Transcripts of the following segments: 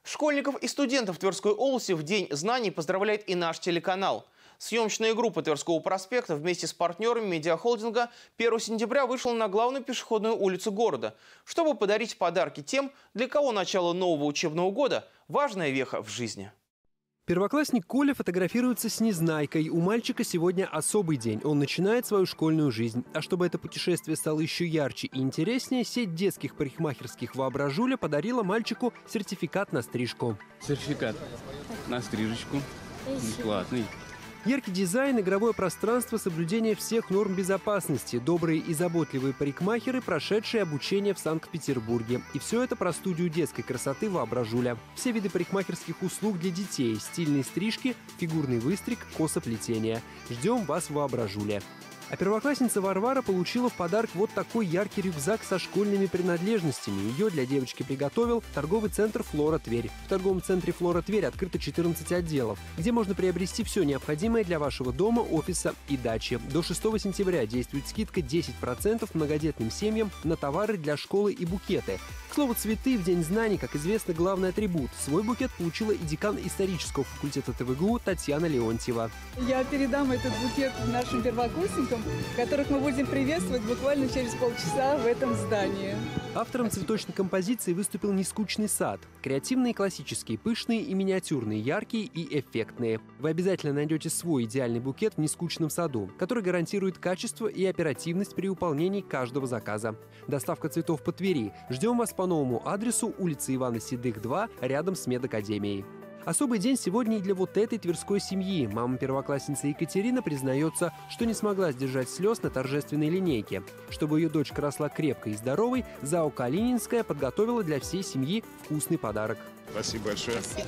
Школьников и студентов Тверской области в День знаний поздравляет и наш телеканал. Съемочная группа Тверского проспекта вместе с партнерами медиахолдинга 1 сентября вышла на главную пешеходную улицу города, чтобы подарить подарки тем, для кого начало нового учебного года – важная веха в жизни. Первоклассник Коля фотографируется с Незнайкой. У мальчика сегодня особый день. Он начинает свою школьную жизнь. А чтобы это путешествие стало еще ярче и интереснее, сеть детских парикмахерских «Воображуля» подарила мальчику сертификат на стрижку. Сертификат на стрижечку бесплатный. Яркий дизайн, игровое пространство, соблюдение всех норм безопасности, добрые и заботливые парикмахеры, прошедшие обучение в Санкт-Петербурге. И все это про студию детской красоты «Воображуля». Все виды парикмахерских услуг для детей, стильные стрижки, фигурный выстриг, косоплетение. Ждем вас в «Воображуле». А первоклассница Варвара получила в подарок вот такой яркий рюкзак со школьными принадлежностями. Ее для девочки приготовил торговый центр «Флора Тверь». В торговом центре «Флора Тверь» открыто 14 отделов, где можно приобрести все необходимое для вашего дома, офиса и дачи. До 6 сентября действует скидка 10% многодетным семьям на товары для школы и букеты. К слову, цветы в День знаний, как известно, главный атрибут. Свой букет получила и декан исторического факультета ТВГУ Татьяна Леонтьева. Я передам этот букет нашим первокурсникам, которых мы будем приветствовать буквально через полчаса в этом здании. Автором цветочной композиции выступил «Нескучный сад». Креативные, классические, пышные и миниатюрные, яркие и эффектные. Вы обязательно найдете свой идеальный букет в «Нескучном саду», который гарантирует качество и оперативность при выполнении каждого заказа. Доставка цветов по Твери. Ждем вас по новому адресу: улица Ивана Седых, 2, рядом с медакадемией. Особый день сегодня и для вот этой тверской семьи. Мама первоклассницы Екатерина признается, что не смогла сдержать слез на торжественной линейке. Чтобы ее дочка росла крепкой и здоровой, ЗАО «Калининская» подготовила для всей семьи вкусный подарок. Спасибо большое. Спасибо.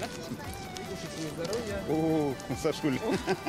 О, Сашуль.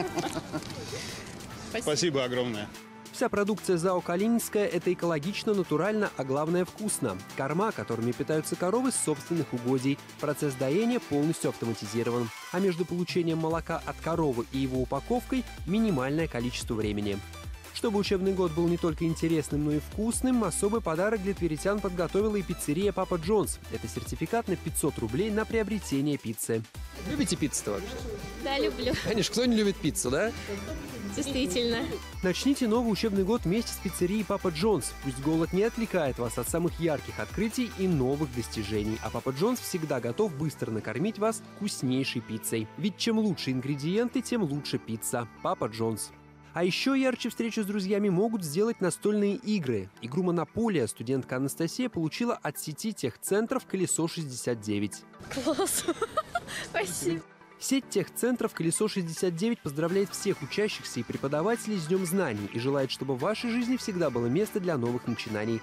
Спасибо огромное. Вся продукция ЗАО «Калининская» – это экологично, натурально, а главное – вкусно. Корма, которыми питаются коровы, с собственных угодий. Процесс доения полностью автоматизирован. А между получением молока от коровы и его упаковкой – минимальное количество времени. Чтобы учебный год был не только интересным, но и вкусным, особый подарок для тверитян подготовила и пиццерия «Папа Джонс». Это сертификат на 500 рублей на приобретение пиццы. Любите пиццу вообще? Да, люблю. Конечно, кто не любит пиццу, да? Действительно. Начните новый учебный год вместе с пиццерией «Папа Джонс». Пусть голод не отвлекает вас от самых ярких открытий и новых достижений. А «Папа Джонс» всегда готов быстро накормить вас вкуснейшей пиццей. Ведь чем лучше ингредиенты, тем лучше пицца. «Папа Джонс». А еще ярче встречу с друзьями могут сделать настольные игры. Игру «Монополия» студентка Анастасия получила от сети техцентров «Колесо-69». Класс. Спасибо. Сеть техцентров «Колесо-69» поздравляет всех учащихся и преподавателей с Днем знаний и желает, чтобы в вашей жизни всегда было место для новых начинаний.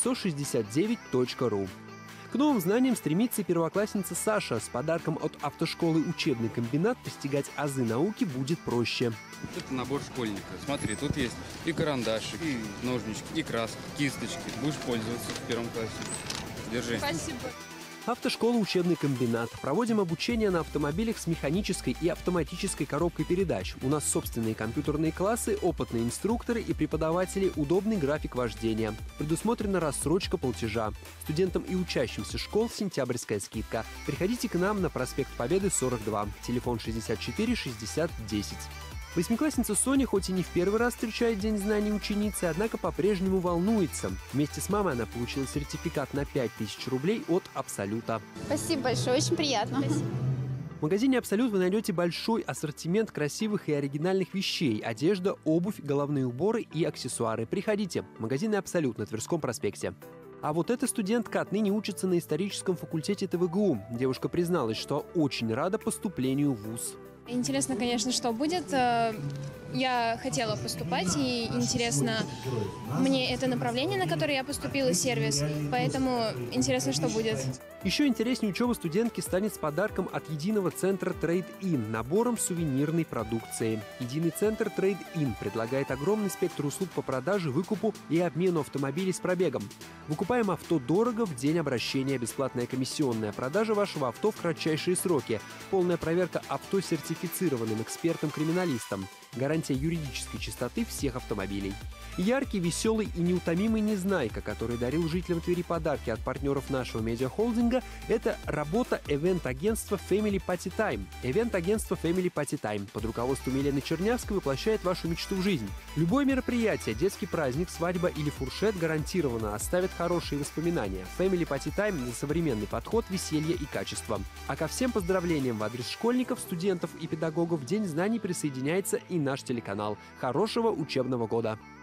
Колесо69.ру. К новым знаниям стремится и первоклассница Саша. С подарком от автошколы «Учебный комбинат» постигать азы науки будет проще. Это набор школьника. Смотри, тут есть и карандашик, и ножнички, и краски, кисточки. Будешь пользоваться в первом классе. Держи. Спасибо. Автошкола «Учебный комбинат». Проводим обучение на автомобилях с механической и автоматической коробкой передач. У нас собственные компьютерные классы, опытные инструкторы и преподаватели, удобный график вождения. Предусмотрена рассрочка платежа. Студентам и учащимся школ сентябрьская скидка. Приходите к нам на проспект Победы, 42. Телефон 64 60 10. Восьмиклассница Соня хоть и не в первый раз встречает День знаний ученицы, однако по-прежнему волнуется. Вместе с мамой она получила сертификат на 5000 рублей от «Абсолюта». Спасибо большое, очень приятно. В магазине «Абсолют» вы найдете большой ассортимент красивых и оригинальных вещей: одежда, обувь, головные уборы и аксессуары. Приходите. Магазины «Абсолют» на Тверском проспекте. А вот эта студентка отныне учится на историческом факультете ТВГУ. Девушка призналась, что очень рада поступлению в вуз. Интересно, конечно, что будет. Я хотела поступать, и интересно мне это направление, на которое я поступила, сервис, поэтому интересно, что будет. Еще интереснее учеба студентки станет с подарком от единого центра Trade-In, набором сувенирной продукции. Единый центр Trade-In предлагает огромный спектр услуг по продаже, выкупу и обмену автомобилей с пробегом. Выкупаем авто дорого в день обращения, бесплатная комиссионная продажа вашего авто в кратчайшие сроки, полная проверка авто сертифицированным экспертом-криминалистом. Гарантия юридической чистоты всех автомобилей. Яркий, веселый и неутомимый Незнайка, который дарил жителям Твери подарки от партнеров нашего медиахолдинга, это работа ивент-агентства Family Party Time. Ивент-агентство Family Party Time под руководством Елены Чернявской воплощает вашу мечту в жизнь. Любое мероприятие, детский праздник, свадьба или фуршет гарантированно оставит хорошие воспоминания. Family Party Time за современный подход, веселье и качество. А ко всем поздравлениям в адрес школьников, студентов и педагогов в День знаний присоединяется и наш телеканал. Хорошего учебного года!